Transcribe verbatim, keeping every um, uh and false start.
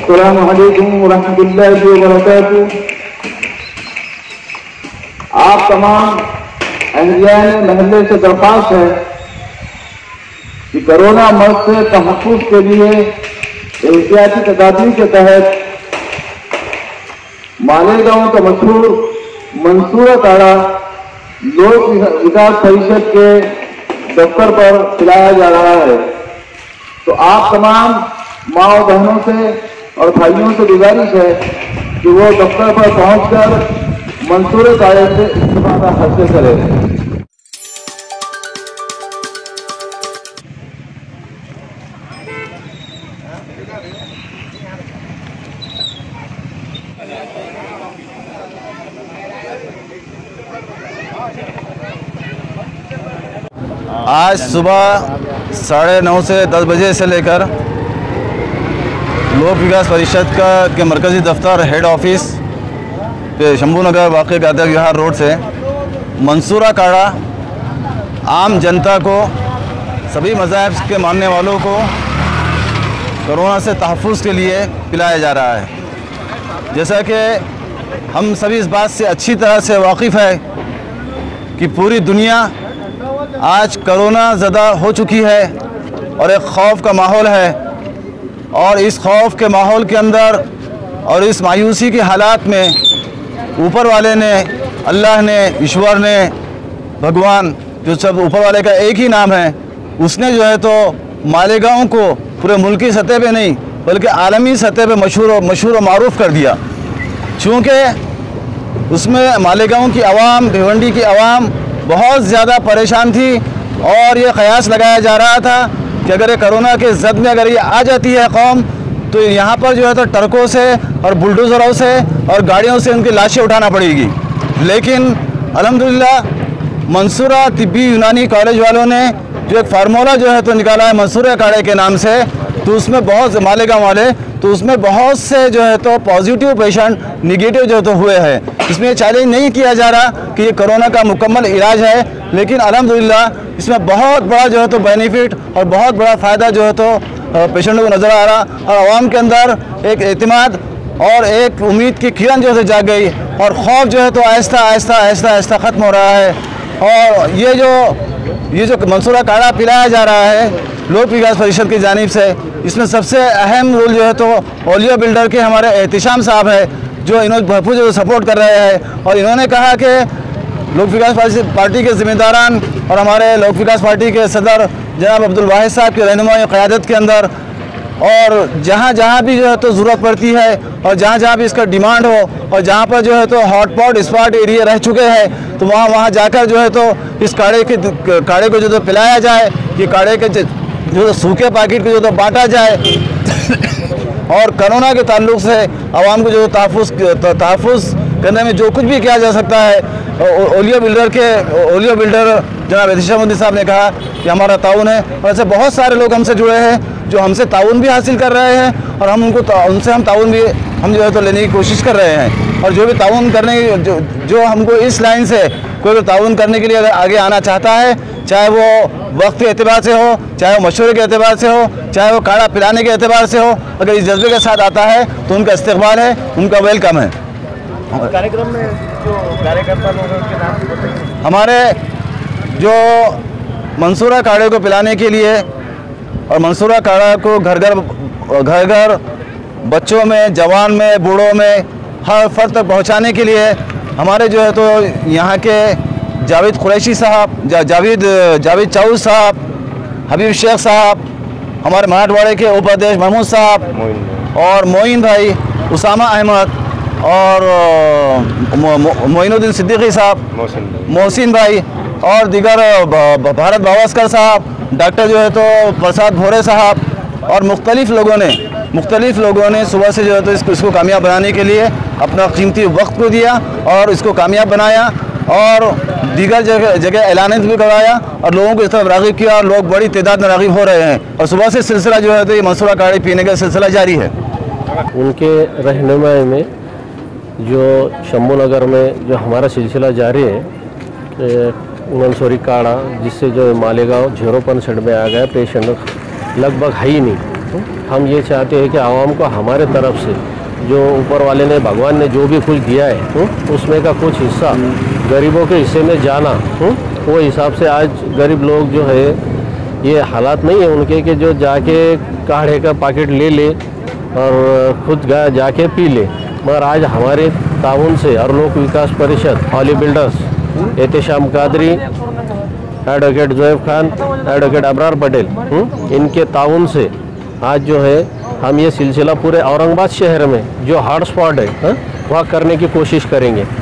अस्सलामु अलैकुम वरहमतुल्लाहि वबरकातुह। आप तमाम अहलियान महल्ले से दरख्वास्त है कि कोरोना मर्ज से तहफ़्फ़ुज़ के लिए एहतियाती तदाबीर के तहत मालेगांव का मशहूर मंसूरा काढ़ा लोक विकास परिषद के दफ्तर पर पिलाया जा रहा है। तो आप तमाम माओ बहनों से और भाइयों से गुजारिश है कि वो दफ्तर पर पहुंचकर मंसूरे काढ़े से इस्तेमाल हासिल करें। आज सुबह साढ़े नौ से दस बजे से लेकर लोक विकास परिषद का के मरकज़ी दफ्तर हेड ऑफिस पे शंभू नगर वाक़ गादर विहार रोड से मंसूरा काढ़ा आम जनता को, सभी मज़ाहिब के मानने वालों को कोरोना से तहफ़्फ़ुज़ के लिए पिलाया जा रहा है। जैसा कि हम सभी इस बात से अच्छी तरह से वाकिफ़ है कि पूरी दुनिया आज कोरोना ज़दा हो चुकी है और एक खौफ का माहौल है, और इस खौफ के माहौल के अंदर और इस मायूसी के हालात में ऊपर वाले ने, अल्लाह ने, ईश्वर ने, भगवान, जो सब ऊपर वाले का एक ही नाम है, उसने जो है तो मालेगांव को पूरे मुल्की सतह पे नहीं बल्कि आलमी सतह पे मशहूर मशहूर और मारूफ़ कर दिया। चूँकि उसमें मालेगांव की आवाम, भिवंडी की आवाम बहुत ज़्यादा परेशान थी और ये क़यास लगाया जा रहा था कि अगर ये कोरोना के ज़द में अगर ये आ जाती है कौम, तो यहाँ पर जो है तो ट्रकों से और बुलडोज़रों से और गाड़ियों से उनकी लाशें उठाना पड़ेगी। लेकिन अल्हम्दुलिल्लाह मंसूरा तिब्बी यूनानी कॉलेज वालों ने जो एक फार्मूला जो है तो निकाला है मंसूरा काढ़े के नाम से, तो उसमें बहुत मालेगांव वाले तो उसमें बहुत से जो है तो पॉजिटिव पेशेंट निगेटिव जो तो हुए हैं। इसमें चैलेंज नहीं किया जा रहा कि ये कोरोना का मुकम्मल इलाज है, लेकिन अल्हम्दुलिल्लाह इसमें बहुत बड़ा जो है तो बेनिफिट और बहुत बड़ा फ़ायदा जो है तो पेशेंटों को नज़र आ रहा, और आवाम के अंदर एक एतमाद और एक उम्मीद की किरण जो है जाग गई, और खौफ जो है तो आहिस्ता आहिस्ता आहिस्ता आहिस्ता ख़त्म हो रहा है। और ये जो ये जो मंसूरा काढ़ा पिलाया जा रहा है लोक विकास परिषद की जानिब से, इसमें सबसे अहम रोल जो है तो ओलियो बिल्डर के हमारे एहतिशाम साहब है, जो इन्होंने भरपूर जो सपोर्ट कर रहे हैं। और इन्होंने कहा कि लोक विकास पार्टी के ज़िम्मेदारान और हमारे लोक विकास पार्टी के सदर जनाब अब्दुल वाहिद साहब की रहनुमाई क़यादत के अंदर, और जहाँ जहाँ भी जो है तो ज़रूरत पड़ती है और जहाँ जहाँ भी इसका डिमांड हो और जहाँ पर जो है तो हॉटपॉट स्पॉट एरिया रह चुके हैं, तो वहाँ वहाँ जाकर जो है तो इस काढ़े के काढ़े को जो तो पिलाया जाए, ये काढ़े के जो तो सूखे पैकेट को जो तो बांटा जाए और कोरोना के ताल्लुक से आवाम को जो तहफ़्फ़ुज़ तहफ़्फ़ुज़ करने में जो कुछ भी किया जा सकता है, ओलियो बिल्डर के ओलियो बिल्डर जनाब एहतिशामुद्दीन साहब ने कहा कि हमारा ताउन है। और ऐसे बहुत सारे लोग हमसे जुड़े हैं जो हमसे ताउन भी हासिल कर रहे हैं, और हम उनको उनसे हम ताउन भी हम जो है तो लेने की कोशिश कर रहे हैं। और जो भी ताउन करने जो जो हमको इस लाइन से कोई भी ताउन करने के लिए अगर आगे आना चाहता है, चाहे वो वक्त के एतबार से हो, चाहे वो मशवरे के एतबार से हो, चाहे वो काढ़ा पिलाने के एतबार से हो, अगर इस जज्बे के साथ आता है तो उनका इस्तकबाल है, उनका वेलकम है। कार्यक्रम में जो कार्यकर्ता लोग हैं उनके नाम बताइए। हमारे जो मंसूरा काढ़े को पिलाने के लिए और मंसूरा काढ़ा को घर घर घर घर बच्चों में, जवान में, बूढ़ों में, हर फर्द तक पहुँचाने के लिए हमारे जो है तो यहाँ के जावेद कुरैशी साहब, जा, जावेद जावेद चाउद साहब, हबीब शेख साहब, हमारे मराठवाड़े के उपाध्यक्ष महमूद साहब और मोइन भाई, उसामा अहमद और मोइनुद्दीन सिद्दीकी साहब, मोहसिन भाई और दीगर भारत भावस्कर साहब, डॉक्टर जो है तो प्रसाद भोरे साहब और मुख्तलिफ़ लोगों ने मुख्तलिफ़ लोगों ने सुबह से जो है तो इसको इसको कामयाब बनाने के लिए अपना कीमती वक्त को दिया और इसको कामयाब बनाया, और दीगर जगह जगह ऐलान भी करवाया और लोगों को इस तरफ राग़िब किया, और लोग बड़ी तादाद में राग़िब हो रहे हैं। और सुबह से सिलसिला जो है तो ये मंसूरा काढ़े पीने का सिलसिला जारी है। उनके रहनुमाई में जो शंभू नगर में जो हमारा सिलसिला जारी है, मंसूरी काढ़ा, जिससे जो मालेगांव जीरो परसेंट में आ गया, पेशेंट लगभग है ही नहीं। हम ये चाहते हैं कि आवाम को हमारे तरफ से जो ऊपर वाले ने, भगवान ने जो भी कुछ दिया है हुँ? उसमें का कुछ हिस्सा गरीबों के हिस्से में जाना, हुँ? वो हिसाब से आज गरीब लोग जो है, ये हालात नहीं है उनके कि जो जाके काढ़े का पैकेट ले ले और खुद जाके पी ले, मगर आज हमारे ताउन से और Lok Vikas Parishad, Holy builders, Ehtesham Qadri, advocate Zoeb Khan, advocate Abrar Patel, हुँ? इनके ताउन से आज जो है हम ये सिलसिला पूरे औरंगाबाद शहर में जो हॉट स्पॉट है, हाँ? वहाँ करने की कोशिश करेंगे।